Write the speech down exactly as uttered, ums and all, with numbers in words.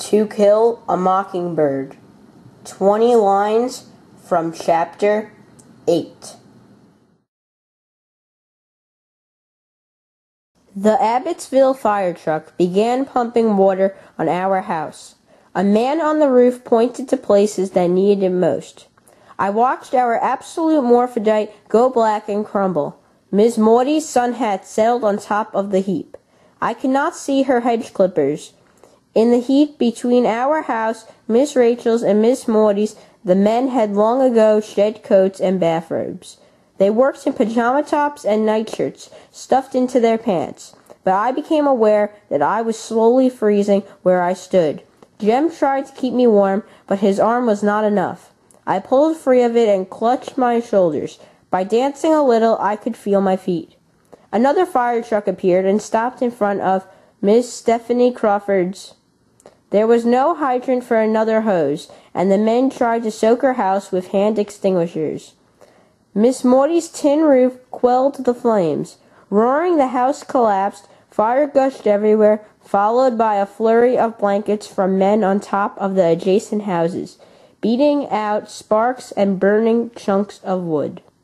To Kill a Mockingbird. twenty lines from Chapter eight. The Abbotsville fire truck began pumping water on our house. A man on the roof pointed to places that needed it most. I watched our absolute morphodite go black and crumble. Miss Maudie's sun hat settled on top of the heap. I could not see her hedge clippers. In the heap between our house, Miss Rachel's, and Miss Maudie's, the men had long ago shed coats and bathrobes. They worked in pajama tops and nightshirts stuffed into their pants, but I became aware that I was slowly freezing where I stood. Jem tried to keep me warm, but his arm was not enough. I pulled free of it and clutched my shoulders. By dancing a little, I could feel my feet. Another fire truck appeared and stopped in front of Miss Stephanie Crawford's. There was no hydrant for another hose, and the men tried to soak her house with hand extinguishers. Miss Maudie's tin roof quelled the flames. Roaring, the house collapsed. Fire gushed everywhere, followed by a flurry of blankets from men on top of the adjacent houses, beating out sparks and burning chunks of wood.